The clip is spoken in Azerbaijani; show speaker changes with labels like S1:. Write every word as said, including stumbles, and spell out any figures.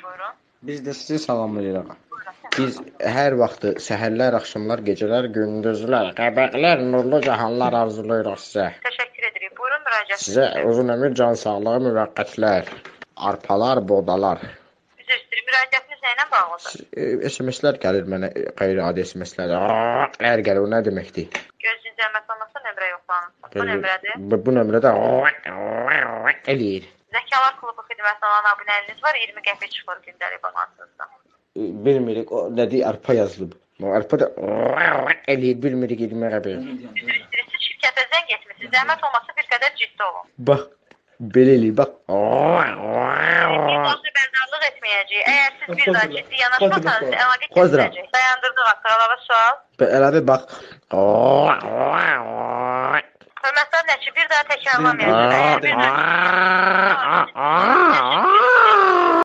S1: buyurun.
S2: Biz də sizi salamlayırıq. Biz hər vaxt səhərlər, axşamlar, gecələr, gündüzlər, qəbəqlər, nurlu cahanlar arzulayırıq sizə.
S1: Təşəkkür edirik. Buyurun müraciət.
S2: Sizə uzun ömür, can sağlığı, müvəqqətlər, arpalar, bodalar.
S1: Üzr istəyirəm. Müraciətiniz nə ilə bağlıdır?
S2: S M S-lər gəlir mənə, qeyri-adi S M S-lər. Lər gəlir, o nə deməkdir?
S1: Gözünüz zəhmət olmasa nömrə yoxlanın. Bu nömrədir.
S2: Bu, bu nömrədə eləyir.
S1: Zəkalar klubu xidmətinə olan abunəliniz var, iyirmi qəpik çıxır gündəlik balansınızdan.
S2: Bilmirik, o nədir, arpa yazılıb. O arpa da eləyir, bilmirik iyirmi qəpik.
S1: Üzr istəyirəm, siz şirkətə zəng etmisiniz. Zəhmət olmasa bir qədər ciddi olun.
S2: Bax, belə eləyir, bax.
S1: Biz xəbərdarlıq etməyəcəyik. Əgər siz bir daha ciddi yanaşmasanız, əlaqə kəsiləcək. Dayandırdıq haqqı, əlavə sual.
S2: Əlavə bax.
S1: Hörmətli nəçi, bir daha təkrarlamayacaq. Əgər bir daha